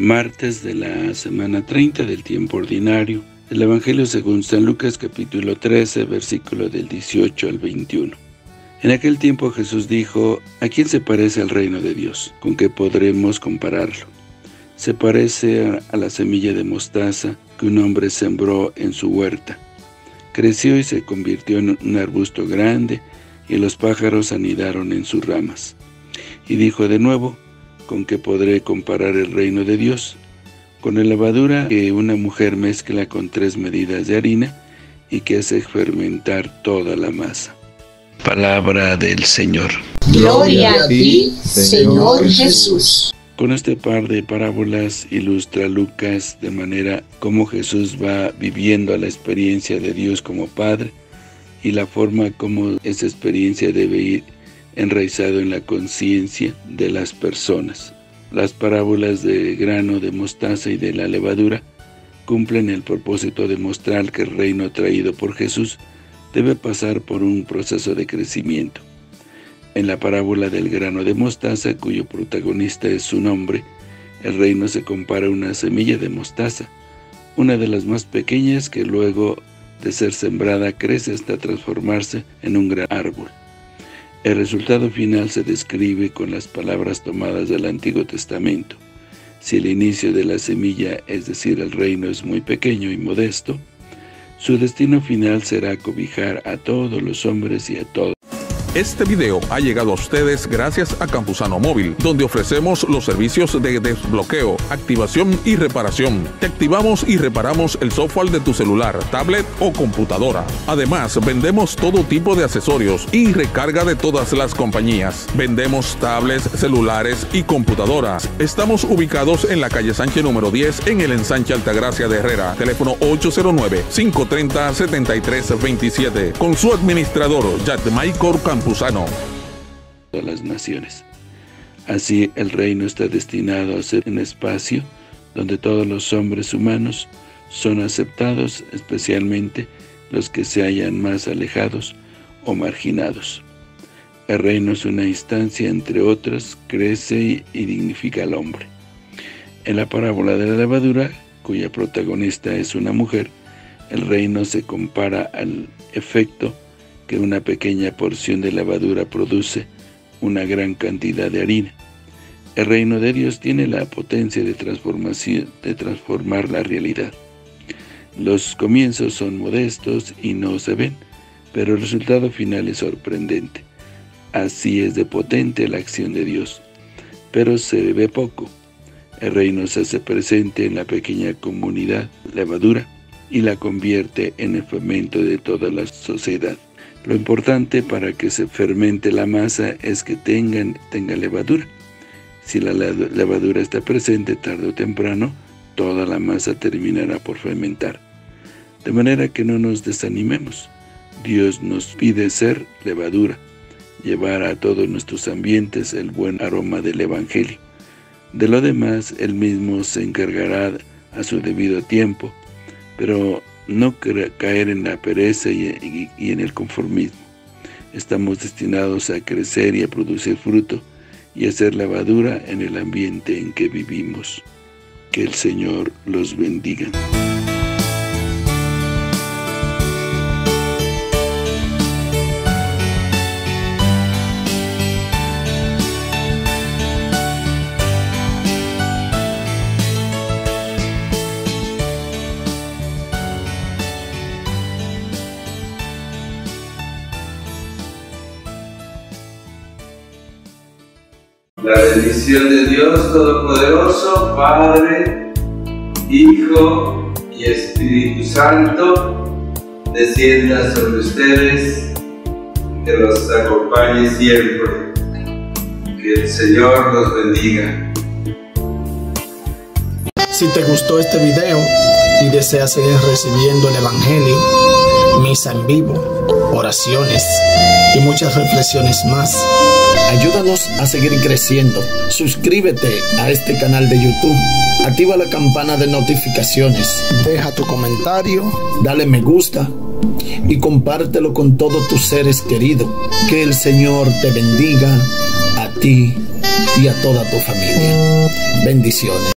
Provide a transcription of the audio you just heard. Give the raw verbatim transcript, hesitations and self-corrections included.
Martes de la semana treinta del tiempo ordinario, del Evangelio según San Lucas, capítulo trece, versículo del dieciocho al veintiuno. En aquel tiempo Jesús dijo: ¿A quién se parece el reino de Dios? ¿Con qué podremos compararlo? Se parece a, a la semilla de mostaza que un hombre sembró en su huerta. Creció y se convirtió en un arbusto grande, y los pájaros anidaron en sus ramas. Y dijo de nuevo: ¿con qué podré comparar el reino de Dios? Con la levadura que una mujer mezcla con tres medidas de harina y que hace fermentar toda la masa. Palabra del Señor. Gloria a ti, Señor Jesús. Con este par de parábolas ilustra Lucas de manera cómo Jesús va viviendo la experiencia de Dios como Padre y la forma como esa experiencia debe ir enraizado en la conciencia de las personas. Las parábolas del grano de mostaza y de la levadura cumplen el propósito de mostrar que el reino traído por Jesús debe pasar por un proceso de crecimiento. En la parábola del grano de mostaza, cuyo protagonista es un hombre, el reino se compara a una semilla de mostaza, una de las más pequeñas que luego de ser sembrada crece hasta transformarse en un gran árbol. El resultado final se describe con las palabras tomadas del Antiguo Testamento. Si el inicio de la semilla, es decir, el reino, es muy pequeño y modesto, su destino final será cobijar a todos los hombres y a todos. Este video ha llegado a ustedes gracias a Campusano Móvil, donde ofrecemos los servicios de desbloqueo, activación y reparación. Te activamos y reparamos el software de tu celular, tablet o computadora. Además, vendemos todo tipo de accesorios y recarga de todas las compañías. Vendemos tablets, celulares y computadoras. Estamos ubicados en la calle Sánchez número diez, en el ensanche Altagracia de Herrera. Teléfono ocho cero nueve, cinco tres cero, siete tres dos siete. Con su administrador, Yatmaicor Campusano. De las naciones. Así, el reino está destinado a ser un espacio donde todos los hombres humanos son aceptados, especialmente los que se hallan más alejados o marginados. El reino es una instancia, entre otras, crece y dignifica al hombre. En la parábola de la levadura, cuya protagonista es una mujer, el reino se compara al efecto que una pequeña porción de levadura produce una gran cantidad de harina. El reino de Dios tiene la potencia de transformación, de transformar la realidad. Los comienzos son modestos y no se ven, pero el resultado final es sorprendente. Así es de potente la acción de Dios, pero se ve poco. El reino se hace presente en la pequeña comunidad levadura y la convierte en el fermento de toda la sociedad. Lo importante para que se fermente la masa es que tengan, tenga levadura. Si la levadura está presente, tarde o temprano, toda la masa terminará por fermentar. De manera que no nos desanimemos. Dios nos pide ser levadura, llevar a todos nuestros ambientes el buen aroma del Evangelio. De lo demás, Él mismo se encargará a su debido tiempo, pero no caer en la pereza y, y, y en el conformismo. Estamos destinados a crecer y a producir fruto y a ser levadura en el ambiente en que vivimos. Que el Señor los bendiga. La bendición de Dios Todopoderoso, Padre, Hijo y Espíritu Santo, descienda sobre ustedes, que los acompañe siempre. Que el Señor los bendiga. Si te gustó este video y deseas seguir recibiendo el Evangelio, misa en vivo, oraciones y muchas reflexiones más, ayúdanos a seguir creciendo. Suscríbete a este canal de YouTube, activa la campana de notificaciones, deja tu comentario, dale me gusta y compártelo con todos tus seres queridos. Que el Señor te bendiga a ti y a toda tu familia. Bendiciones.